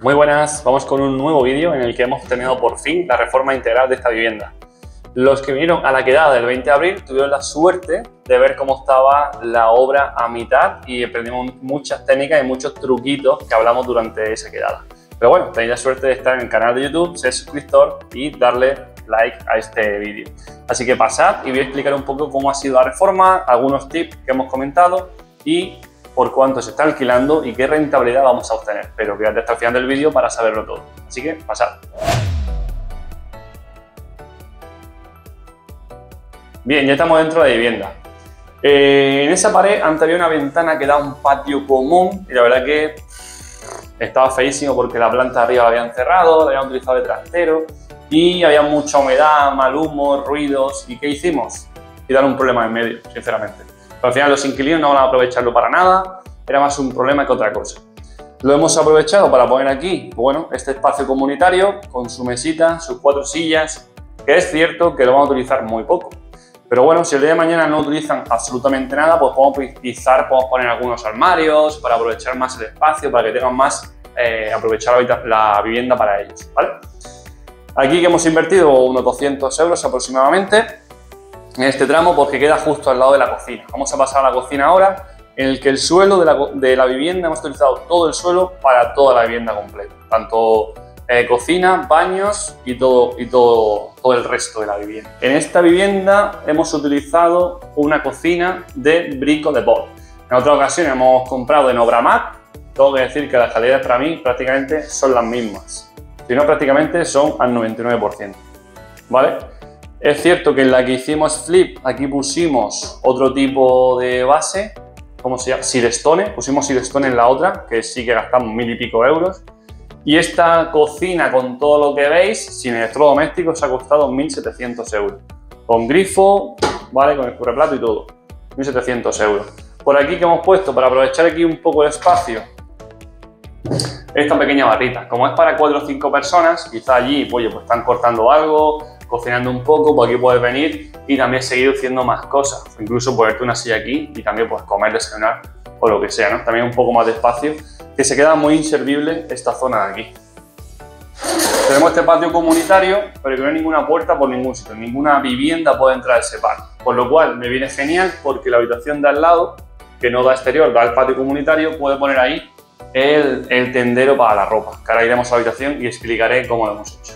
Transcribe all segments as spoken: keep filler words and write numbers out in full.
Muy buenas, vamos con un nuevo vídeo en el que hemos terminado por fin la reforma integral de esta vivienda. Los que vinieron a la quedada del veinte de abril tuvieron la suerte de ver cómo estaba la obra a mitad y aprendimos muchas técnicas y muchos truquitos que hablamos durante esa quedada. Pero bueno, tenéis la suerte de estar en el canal de YouTube, ser suscriptor y darle like a este vídeo. Así que pasad y voy a explicar un poco cómo ha sido la reforma, algunos tips que hemos comentado y por cuánto se está alquilando y qué rentabilidad vamos a obtener. Pero quédate hasta el final del vídeo para saberlo todo. Así que pasad. Bien, ya estamos dentro de la vivienda. Eh, en esa pared antes había una ventana que da un patio común y la verdad que estaba feísimo porque la planta de arriba la habían cerrado, la habían utilizado de trastero y había mucha humedad, mal humo, ruidos. ¿Y qué hicimos? Y dar un problema en medio, sinceramente. Pero al final los inquilinos no van a aprovecharlo para nada, era más un problema que otra cosa. Lo hemos aprovechado para poner aquí, bueno, este espacio comunitario con su mesita, sus cuatro sillas, que es cierto que lo vamos a utilizar muy poco. Pero bueno, si el día de mañana no utilizan absolutamente nada, pues podemos utilizar, podemos poner algunos armarios para aprovechar más el espacio, para que tengan más, eh, aprovechar la, la vivienda para ellos, ¿vale? Aquí que hemos invertido unos doscientos euros aproximadamente en este tramo porque queda justo al lado de la cocina. Vamos a pasar a la cocina ahora, en el que el suelo de la, de la vivienda, hemos utilizado todo el suelo para toda la vivienda completa, tanto eh, cocina, baños y, todo, y todo, todo el resto de la vivienda. En esta vivienda hemos utilizado una cocina de Brico Depot. En otra ocasión hemos comprado en Obramat. Tengo que decir que las calidades para mí prácticamente son las mismas, si no prácticamente son al noventa y nueve por ciento, ¿vale? Es cierto que en la que hicimos flip, aquí pusimos otro tipo de base, ¿cómo se llama? Silestone, pusimos Silestone en la otra, que sí que gastamos mil y pico euros. Y esta cocina, con todo lo que veis, sin electrodomésticos, ha costado mil setecientos euros. Con grifo, ¿vale? Con escurreplato y todo, mil setecientos euros. Por aquí que hemos puesto, para aprovechar aquí un poco el espacio, esta pequeña barrita. Como es para cuatro o cinco personas, quizá allí, oye, pues están cortando algo, cocinando un poco, pues aquí puedes venir y también seguir haciendo más cosas, incluso ponerte una silla aquí y también pues comer, desayunar o lo que sea, ¿no? También un poco más de espacio, que se queda muy inservible esta zona de aquí. Tenemos este patio comunitario, pero que no hay ninguna puerta por ningún sitio, ninguna vivienda puede entrar a ese patio, por lo cual me viene genial porque la habitación de al lado, que no da exterior, da al patio comunitario, puede poner ahí el, el tendero para la ropa, que ahora iremos a la habitación y explicaré cómo lo hemos hecho.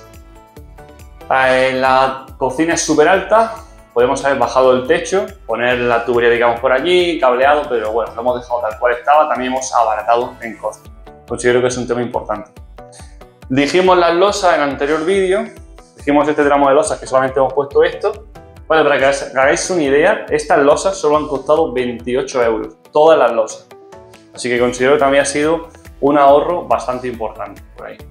La cocina es súper alta, podemos haber bajado el techo, poner la tubería digamos por allí, cableado, pero bueno, lo hemos dejado tal cual estaba, también hemos abaratado en costes. Considero que es un tema importante. Dijimos las losas en el anterior vídeo, dijimos este tramo de losas que solamente hemos puesto esto. Bueno, para que hagáis una idea, estas losas solo han costado veintiocho euros, todas las losas. Así que considero que también ha sido un ahorro bastante importante por ahí.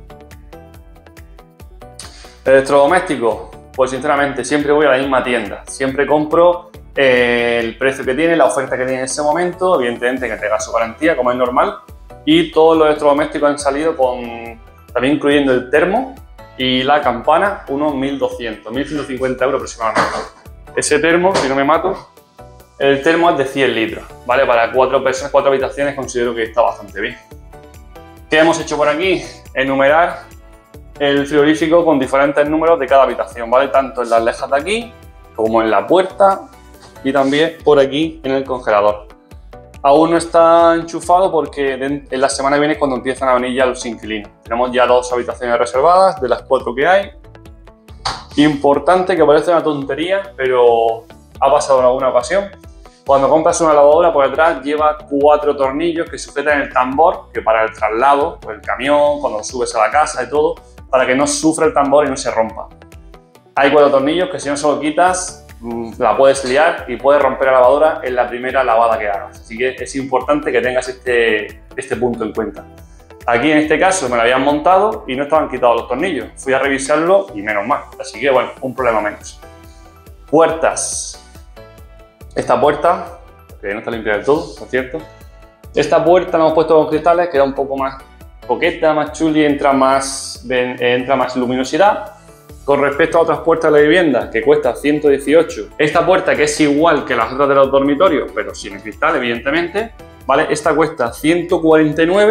Electrodoméstico, pues sinceramente siempre voy a la misma tienda, siempre compro eh, el precio que tiene, la oferta que tiene en ese momento, evidentemente que tenga su garantía como es normal, y todos los electrodomésticos han salido con, también incluyendo el termo y la campana, unos mil doscientos, mil ciento cincuenta euros aproximadamente. Ese termo, si no me mato, el termo es de cien litros, ¿vale? Para cuatro personas, cuatro habitaciones considero que está bastante bien. ¿Qué hemos hecho por aquí? Enumerar el frigorífico con diferentes números de cada habitación, ¿vale? Tanto en las lejas de aquí, como en la puerta y también por aquí en el congelador. Aún no está enchufado porque en la semana que viene es cuando empiezan a venir ya los inquilinos. Tenemos ya dos habitaciones reservadas de las cuatro que hay. Importante, que parece una tontería, pero ha pasado en alguna ocasión. Cuando compras una lavadora, por detrás lleva cuatro tornillos que sujetan el tambor, que para el traslado, pues el camión, cuando subes a la casa y todo, para que no sufra el tambor y no se rompa. Hay cuatro tornillos que si no se lo quitas, la puedes liar y puedes romper la lavadora en la primera lavada que hagas. Así que es importante que tengas este, este punto en cuenta. Aquí en este caso me lo habían montado y no estaban quitados los tornillos. Fui a revisarlo y menos mal. Así que bueno, un problema menos. Puertas. Esta puerta, que no está limpia del todo, por cierto. Esta puerta la hemos puesto con cristales, queda un poco más coqueta, más chuli, entra más, entra más luminosidad. Con respecto a otras puertas de la vivienda, que cuesta ciento dieciocho, esta puerta, que es igual que las otras de los dormitorios, pero sin cristal, evidentemente, ¿vale? Esta cuesta ciento cuarenta y nueve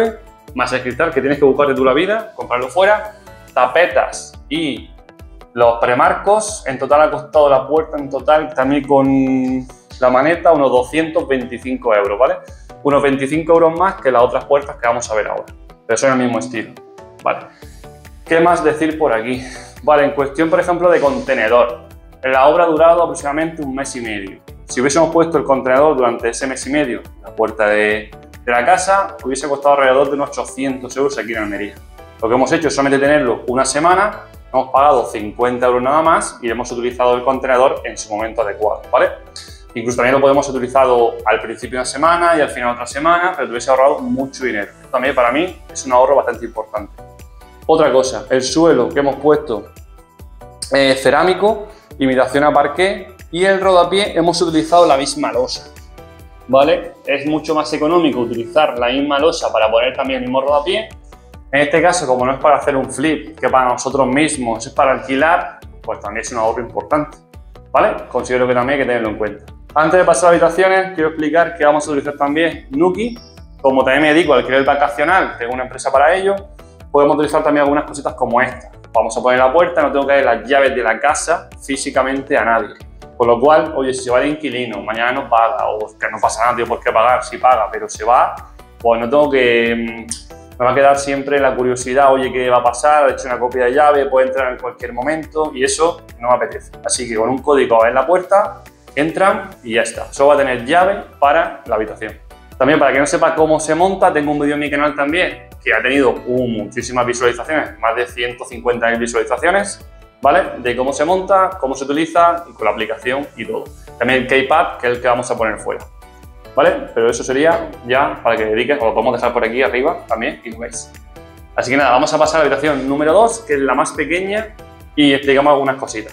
más el cristal que tienes que buscarte tú la vida, comprarlo fuera, tapetas y los premarcos. En total ha costado la puerta, en total también con la maneta, unos doscientos veinticinco euros, ¿vale? Unos veinticinco euros más que las otras puertas que vamos a ver ahora, pero son el mismo estilo, ¿vale? ¿Qué más decir por aquí? Vale, en cuestión, por ejemplo, de contenedor. La obra ha durado aproximadamente un mes y medio. Si hubiésemos puesto el contenedor durante ese mes y medio en la puerta de, de la casa, hubiese costado alrededor de unos ochocientos euros aquí en Almería. Lo que hemos hecho es solamente tenerlo una semana, hemos pagado cincuenta euros nada más y hemos utilizado el contenedor en su momento adecuado, ¿vale? Incluso también lo podemos utilizado al principio de una semana y al final otra semana, pero te hubiese ahorrado mucho dinero. Esto también para mí es un ahorro bastante importante. Otra cosa, el suelo que hemos puesto eh, cerámico, imitación a parqué, y el rodapié hemos utilizado la misma losa, ¿vale? Es mucho más económico utilizar la misma losa para poner también el mismo rodapié. En este caso, como no es para hacer un flip, que para nosotros mismos es para alquilar, pues también es un ahorro importante, ¿vale? Considero que también hay que tenerlo en cuenta. Antes de pasar a habitaciones, quiero explicar que vamos a utilizar también Nuki. Como también me dedico al alquiler vacacional, tengo una empresa para ello, podemos utilizar también algunas cositas como esta. Vamos a poner la puerta, no tengo que dar las llaves de la casa físicamente a nadie. Con lo cual, oye, si se va de inquilino, mañana no paga, o que no pasa nada, tío, por qué pagar, si paga, pero se va, pues no tengo que... Me va a quedar siempre la curiosidad, oye, ¿qué va a pasar? He hecho una copia de llave, puede entrar en cualquier momento y eso no me apetece. Así que con un código en la puerta, entran y ya está. Solo va a tener llave para la habitación. También, para que no sepa cómo se monta, tengo un vídeo en mi canal también que ha tenido un, muchísimas visualizaciones, más de ciento cincuenta mil visualizaciones, ¿vale? De cómo se monta, cómo se utiliza y con la aplicación y todo. También el keypad, que es el que vamos a poner fuera, ¿vale? Pero eso sería ya para que dediques, os lo podemos dejar por aquí arriba también y lo veis. Así que nada, vamos a pasar a la habitación número dos, que es la más pequeña, y explicamos algunas cositas.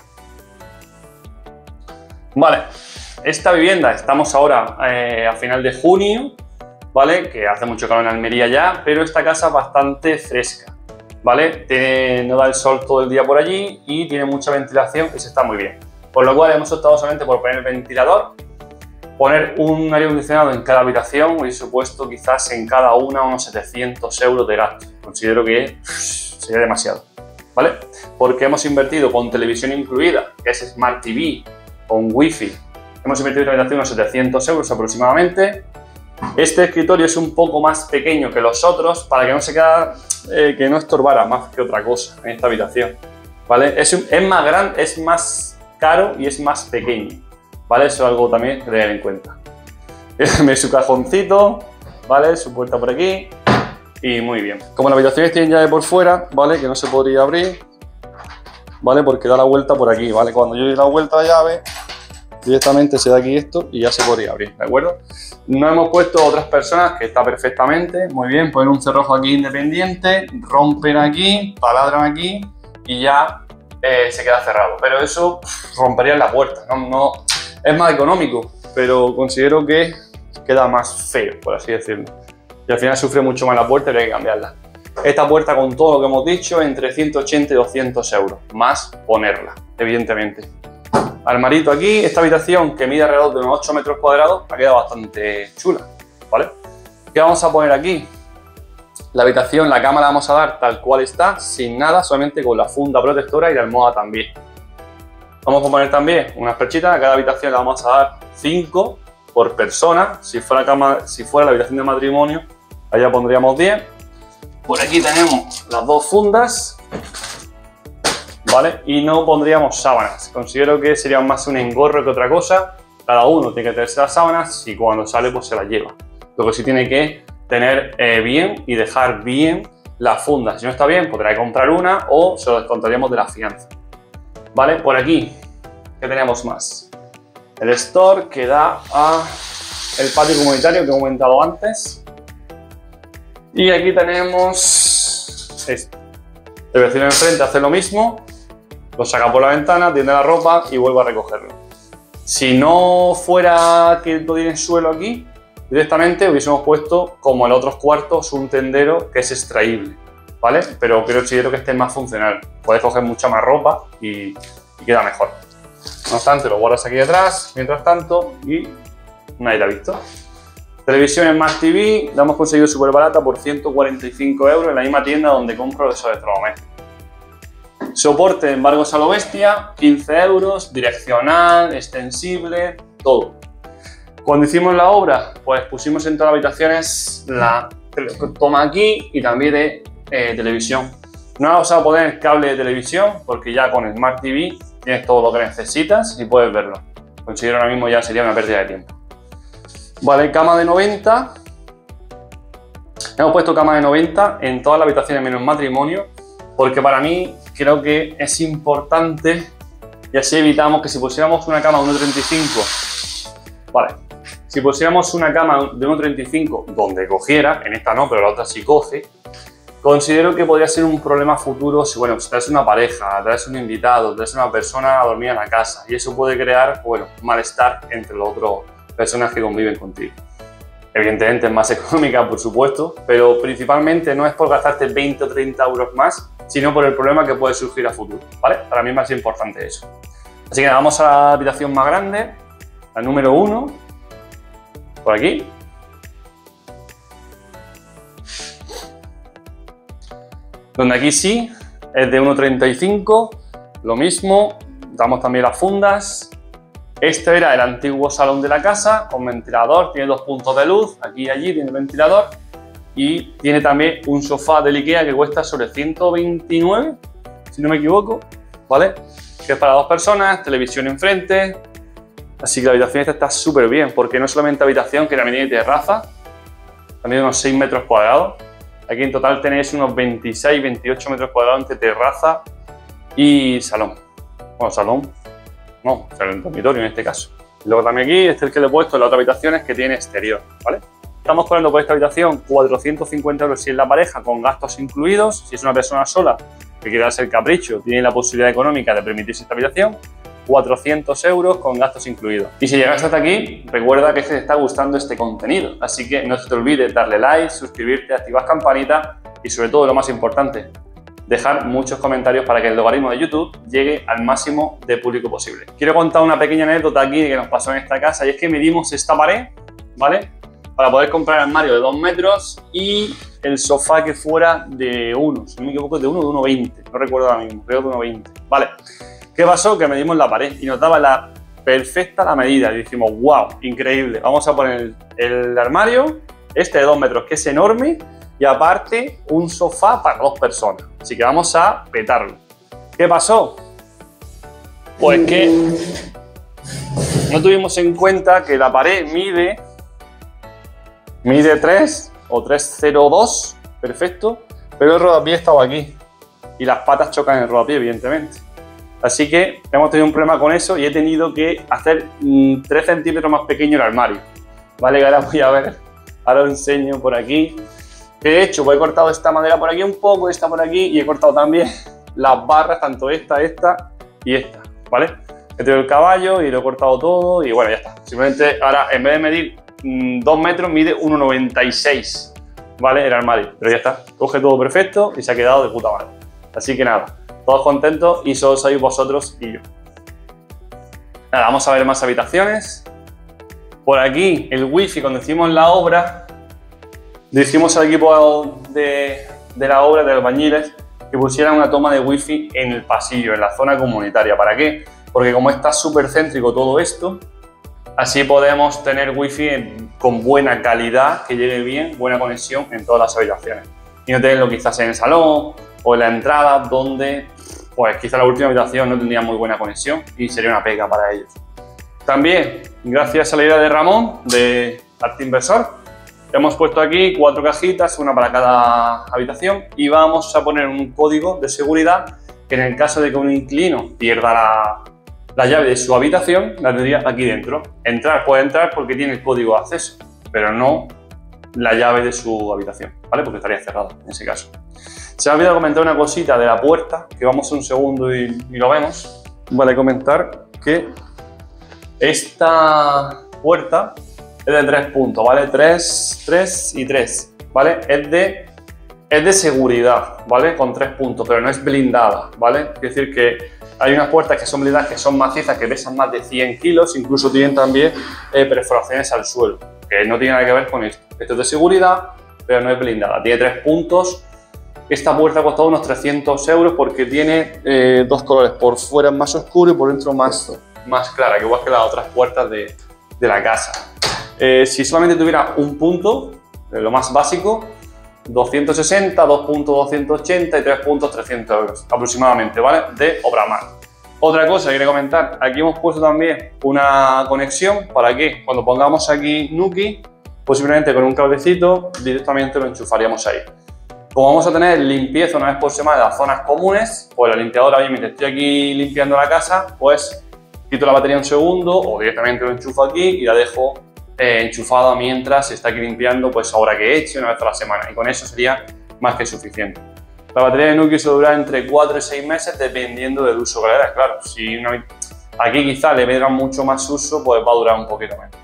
Vale, esta vivienda, estamos ahora eh, a final de junio, ¿vale? Que hace mucho calor en Almería ya, pero esta casa es bastante fresca, ¿vale? Tiene, no da el sol todo el día por allí y tiene mucha ventilación y se está muy bien. Por lo cual hemos optado solamente por poner el ventilador, poner un aire acondicionado en cada habitación, hubiese supuesto quizás en cada una unos setecientos euros de gasto. Considero que uff, sería demasiado, ¿vale? Porque hemos invertido con televisión incluida, que es Smart T V, con Wi-Fi. Hemos invertido en la habitación unos setecientos euros aproximadamente. Este escritorio es un poco más pequeño que los otros para que no se queda, eh, que no estorbara más que otra cosa en esta habitación, ¿vale? Es, un, es más grande, es más caro y es más pequeño, ¿vale? Eso es algo también que tener en cuenta. Su cajoncito, ¿vale? Su puerta por aquí y muy bien. Como las habitaciones tienen llave por fuera, ¿vale? Que no se podría abrir, ¿vale? Porque da la vuelta por aquí, ¿vale? Cuando yo doy la vuelta a la llave, directamente se da aquí esto y ya se podría abrir, ¿de acuerdo? No hemos puesto otras personas, que está perfectamente, muy bien, ponen un cerrojo aquí independiente, rompen aquí, taladran aquí y ya eh, se queda cerrado. Pero eso pff, rompería la puerta, no, no, es más económico, pero considero que queda más feo, por así decirlo. Y al final sufre mucho más la puerta y hay que cambiarla. Esta puerta, con todo lo que hemos dicho, entre ciento ochenta y doscientos euros, más ponerla, evidentemente. Armarito aquí, esta habitación que mide alrededor de unos ocho metros cuadrados ha quedado bastante chula, ¿vale? ¿Qué vamos a poner aquí? La habitación, la cama la vamos a dar tal cual está, sin nada, solamente con la funda protectora y la almohada también. Vamos a poner también unas perchitas, a cada habitación le vamos a dar cinco por persona. Si fuera, cama, si fuera la habitación de matrimonio, allá pondríamos diez. Por aquí tenemos las dos fundas, ¿vale? Y no pondríamos sábanas. Considero que sería más un engorro que otra cosa. Cada uno tiene que tenerse las sábanas y cuando sale pues se las lleva. Lo que sí tiene que tener eh, bien y dejar bien las fundas. Si no está bien, podrá comprar una o se lo descontaríamos de la fianza, ¿vale? Por aquí, ¿qué tenemos más? El store que da a el patio comunitario que he comentado antes. Y aquí tenemos esto. El vecino de enfrente hace lo mismo. Lo saca por la ventana, tiende la ropa y vuelve a recogerlo. Si no fuera que no tiene suelo aquí, directamente hubiésemos puesto, como en los otros cuartos, un tendero que es extraíble, ¿vale? Pero creo considero que este es más funcional. Puedes coger mucha más ropa y, y queda mejor. No obstante, lo guardas aquí detrás, mientras tanto, y nadie te ha visto. Televisión Smart T V, la hemos conseguido súper barata por ciento cuarenta y cinco euros en la misma tienda donde compro esos electrodomésticos. Soporte de embargos a lo bestia, quince euros, direccional, extensible, todo. Cuando hicimos la obra, pues pusimos en todas las habitaciones la toma aquí y también de eh, televisión. No vamos a poner cable de televisión porque ya con el Smart T V tienes todo lo que necesitas y puedes verlo. Considero ahora mismo ya sería una pérdida de tiempo. Vale, cama de noventa. Hemos puesto cama de noventa en todas las habitaciones menos matrimonio porque para mí creo que es importante y así evitamos que si pusiéramos una cama de uno treinta y cinco, vale, si pusiéramos una cama de uno treinta y cinco donde cogiera, en esta no, pero la otra sí coge, considero que podría ser un problema futuro si, bueno, si traes una pareja, traes un invitado, traes una persona a dormir en la casa y eso puede crear, bueno, malestar entre los otros personas que conviven contigo. Evidentemente es más económica, por supuesto, pero principalmente no es por gastarte veinte o treinta euros más, sino por el problema que puede surgir a futuro, ¿vale? Para mí es más importante eso. Así que nada, vamos a la habitación más grande, la número uno, por aquí. Donde aquí sí, es de uno treinta y cinco, lo mismo, damos también las fundas. Este era el antiguo salón de la casa, con ventilador, tiene dos puntos de luz, aquí y allí tiene ventilador. Y tiene también un sofá del IKEA que cuesta sobre ciento veintinueve, si no me equivoco, ¿vale? Que es para dos personas, televisión enfrente. Así que la habitación esta está súper bien, porque no solamente habitación, que también tiene terraza, también unos seis metros cuadrados. Aquí en total tenéis unos veintiséis, veintiocho metros cuadrados entre terraza y salón. Bueno, salón, no, el dormitorio en este caso. Y luego también aquí, este es el que le he puesto en la otra habitación, es que tiene exterior, ¿vale? Estamos cobrando por esta habitación cuatrocientos cincuenta euros si es la pareja, con gastos incluidos. Si es una persona sola que quiera hacer capricho, tiene la posibilidad económica de permitirse esta habitación, cuatrocientos euros con gastos incluidos. Y si llegas hasta aquí, recuerda que te está gustando este contenido. Así que no se te olvide darle like, suscribirte, activar campanita y sobre todo lo más importante, dejar muchos comentarios para que el logaritmo de YouTube llegue al máximo de público posible. Quiero contar una pequeña anécdota aquí que nos pasó en esta casa y es que medimos esta pared, ¿vale? Para poder comprar el armario de dos metros y el sofá que fuera de uno, si no me equivoco, de uno de uno veinte, no recuerdo ahora mismo, creo de uno veinte. Vale, ¿qué pasó? Que medimos la pared y nos daba la perfecta la medida y dijimos, wow, increíble, vamos a poner el, el armario, este de dos metros, que es enorme, y aparte un sofá para dos personas, así que vamos a petarlo. ¿Qué pasó? Pues que no tuvimos en cuenta que la pared mide Mide tres o tres cero dos, perfecto, pero el rodapié estaba aquí y las patas chocan en el rodapié, evidentemente. Así que hemos tenido un problema con eso y he tenido que hacer mmm, tres centímetros más pequeño el armario. Vale, que ahora voy a ver, ahora os enseño por aquí. ¿Qué he hecho? Pues he cortado esta madera por aquí un poco, esta por aquí y he cortado también las barras, tanto esta, esta y esta, ¿vale? He tenido el caballo y lo he cortado todo y bueno, ya está. Simplemente ahora en vez de medir dos metros mide uno noventa y seis, ¿vale? El armario, pero ya está, coge todo perfecto y se ha quedado de puta madre. Así que nada, todos contentos y solo sois vosotros y yo. Nada, vamos a ver más habitaciones. Por aquí el wifi, cuando hicimos la obra, dijimos al equipo de, de la obra, de albañiles, que pusieran una toma de wifi en el pasillo, en la zona comunitaria. ¿Para qué? Porque como está súper céntrico todo esto, así podemos tener wifi en, con buena calidad, que llegue bien, buena conexión en todas las habitaciones. Y no tenerlo quizás en el salón o en la entrada, donde pues quizás la última habitación no tendría muy buena conexión y sería una pega para ellos. También, gracias a la idea de Ramón, de Arte Inversor, hemos puesto aquí cuatro cajitas, una para cada habitación, y vamos a poner un código de seguridad que en el caso de que un inquilino pierda la La llave de su habitación la tendría aquí dentro. Entrar puede entrar porque tiene el código de acceso, pero no la llave de su habitación, ¿vale? Porque estaría cerrado en ese caso. Se me ha olvidado comentar una cosita de la puerta, que vamos un segundo y, y lo vemos. Vale, comentar que esta puerta es de tres puntos, ¿vale? tres, tres y tres, ¿vale? Es de, es de seguridad, ¿vale? Con tres puntos, pero no es blindada, ¿vale? Es decir que hay unas puertas que son blindadas, que son macizas, que pesan más de cien kilos, incluso tienen también eh, perforaciones al suelo. que no tiene nada que ver con esto. Esto es de seguridad, pero no es blindada. Tiene tres puntos. Esta puerta ha costado unos trescientos euros porque tiene eh, dos colores. Por fuera más oscuro y por dentro más, más clara, que igual que las otras puertas de, de la casa. Eh, si solamente tuviera un punto, eh, lo más básico, doscientos sesenta, dos puntos doscientos ochenta y tres puntos trescientos euros aproximadamente, ¿vale? De Obramar. Otra cosa que quería comentar, aquí hemos puesto también una conexión para que cuando pongamos aquí Nuki, posiblemente con un cablecito directamente lo enchufaríamos ahí. Como vamos a tener limpieza una vez por semana de las zonas comunes, pues la limpiadora, mientras estoy aquí limpiando la casa, pues quito la batería un segundo o directamente lo enchufo aquí y la dejo eh, enchufada mientras se está aquí limpiando, pues ahora que he hecho una vez a la semana, y con eso sería más que suficiente. La batería de Nuki se dura entre cuatro y seis meses dependiendo del uso que le des. Claro, si una, aquí quizá le venga mucho más uso, pues va a durar un poquito menos.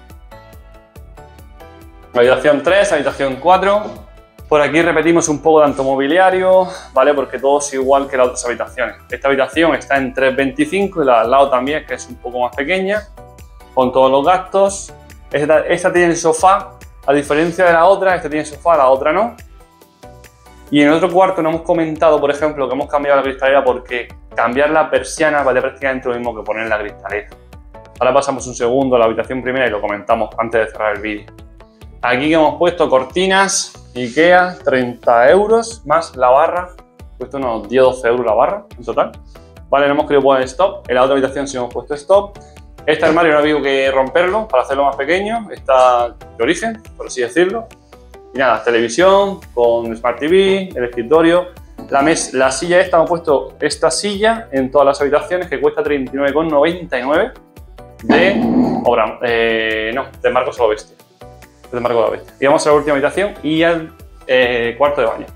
Habitación tres, habitación cuatro. Por aquí repetimos un poco tanto mobiliario, ¿vale? Porque todo es igual que las otras habitaciones. Esta habitación está en trescientos veinticinco y la de al lado también, que es un poco más pequeña, con todos los gastos. Esta, esta tiene el sofá, a diferencia de la otra, esta tiene sofá, la otra no. Y en el otro cuarto no hemos comentado, por ejemplo, que hemos cambiado la cristalera porque cambiar la persiana vale prácticamente lo mismo que poner la cristalera. Ahora pasamos un segundo a la habitación primera y lo comentamos antes de cerrar el vídeo. Aquí que hemos puesto cortinas IKEA, treinta euros, más la barra, cuesta unos diez doce euros la barra en total. Vale, no hemos querido poner stop, en la otra habitación sí hemos puesto stop. Este armario no ha habido que romperlo para hacerlo más pequeño, está de origen, por así decirlo. Y nada, televisión con Smart T V, el escritorio, la, mes, la silla esta, hemos puesto esta silla en todas las habitaciones que cuesta treinta y nueve con noventa y nueve de obra, eh, no, de Marcos la Bestia. De Marcos la Bestia. Y vamos a la última habitación y al eh, cuarto de baño.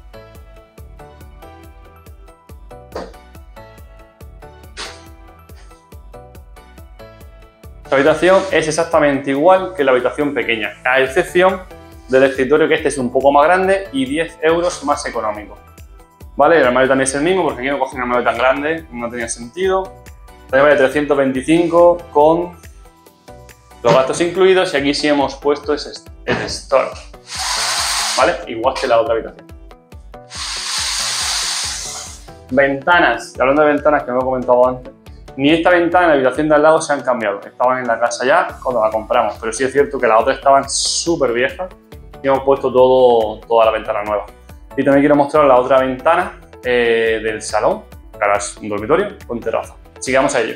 La habitación es exactamente igual que la habitación pequeña, a excepción del escritorio, que este es un poco más grande y diez euros más económico. ¿Vale? El armario también es el mismo porque aquí no cogí un armario tan grande, no tenía sentido. También vale trescientos veinticinco con los gastos incluidos y aquí sí hemos puesto ese, el store. ¿Vale? Igual que la otra habitación. Ventanas. Hablando de ventanas que no he comentado antes. Ni esta ventana ni la habitación de al lado se han cambiado. Estaban en la casa ya cuando la compramos, pero sí es cierto que las otras estaban súper viejas y hemos puesto todo, toda la ventana nueva. Y también quiero mostrar la otra ventana eh, del salón, que ahora es un dormitorio con terraza. Así que vamos a ello.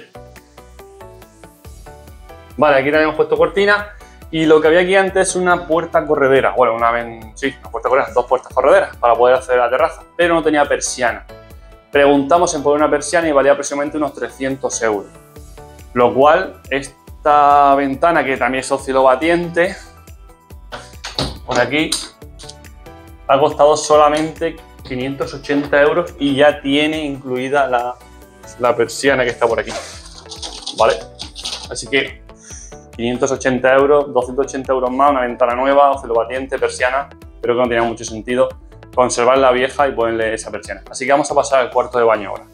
Vale, aquí también hemos puesto cortina y lo que había aquí antes es una puerta corredera. Bueno, una, sí, una puerta corredera, dos puertas correderas para poder acceder a la terraza, pero no tenía persiana. Preguntamos en poner una persiana y valía aproximadamente unos trescientos euros. Lo cual, esta ventana, que también es oscilobatiente, por aquí, ha costado solamente quinientos ochenta euros y ya tiene incluida la, la persiana que está por aquí. ¿Vale? Así que quinientos ochenta euros, doscientos ochenta euros más, una ventana nueva, oscilobatiente, persiana, pero que no tenía mucho sentido conservar la vieja y ponerle esa persiana. Así que vamos a pasar al cuarto de baño ahora.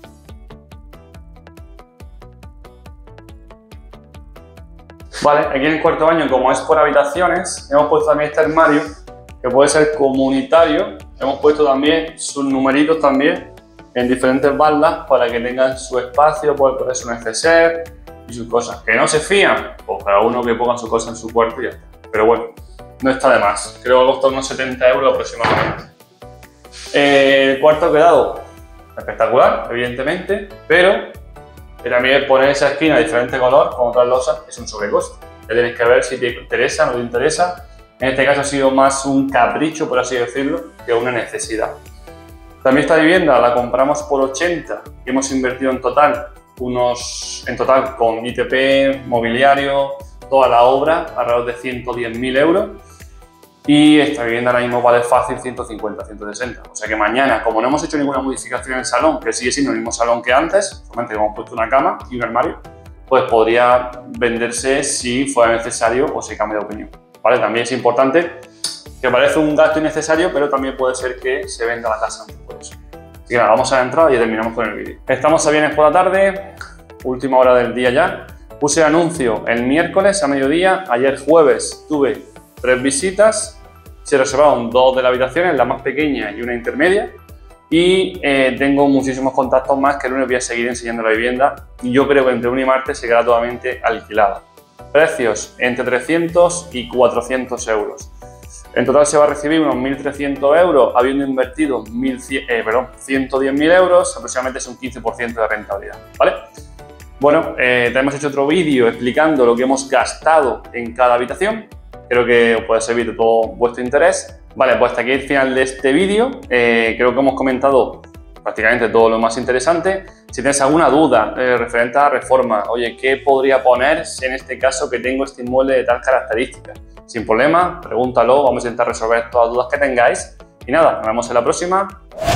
Vale, aquí en el cuarto de baño, como es por habitaciones, hemos puesto también este armario que puede ser comunitario. Hemos puesto también sus numeritos también en diferentes baldas para que tengan su espacio, poder poner su neceser y sus cosas. Que no se fían, pues cada uno que ponga sus cosas en su cuarto y ya está. Pero bueno, no está de más. Creo que ha costado unos setenta euros aproximadamente. Eh, el cuarto ha quedado espectacular, evidentemente, pero también poner esa esquina de diferente color con otras losas es un sobrecoste. Ya tienes que ver si te interesa o no te interesa. En este caso ha sido más un capricho, por así decirlo, que una necesidad. También esta vivienda la compramos por ochenta y hemos invertido en total, unos, en total con I T P, mobiliario, toda la obra, alrededor de ciento diez mil euros. Y esta vivienda ahora mismo vale fácil ciento cincuenta, ciento sesenta. O sea que mañana, como no hemos hecho ninguna modificación en el salón, que sigue siendo el mismo salón que antes, solamente hemos puesto una cama y un armario, pues podría venderse si fuera necesario o se cambie de opinión. ¿Vale? También es importante que parece un gasto innecesario, pero también puede ser que se venda la casa antes por eso. Así que nada, vamos a la entrada y terminamos con el vídeo. Estamos a viernes por la tarde, última hora del día ya. Puse el anuncio el miércoles a mediodía, ayer jueves tuve tres visitas, se reservaron dos de las habitaciones, la más pequeña y una intermedia. Y eh, tengo muchísimos contactos más que el lunes voy a seguir enseñando la vivienda y yo creo que entre lunes y martes se quedará totalmente alquilada. Precios entre trescientos y cuatrocientos euros. En total se va a recibir unos mil trescientos euros habiendo invertido mil cien, eh, perdón, ciento diez mil euros, aproximadamente es un quince por ciento de rentabilidad, ¿vale? Bueno, eh, te hemos hecho otro vídeo explicando lo que hemos gastado en cada habitación. Creo que os puede servir de todo vuestro interés. Vale, pues hasta aquí el final de este vídeo. Eh, creo que hemos comentado prácticamente todo lo más interesante. Si tienes alguna duda eh, referente a la reforma, oye, ¿qué podría poner en este caso que tengo este inmueble de tal característica? Sin problema, pregúntalo, vamos a intentar resolver todas las dudas que tengáis. Y nada, nos vemos en la próxima.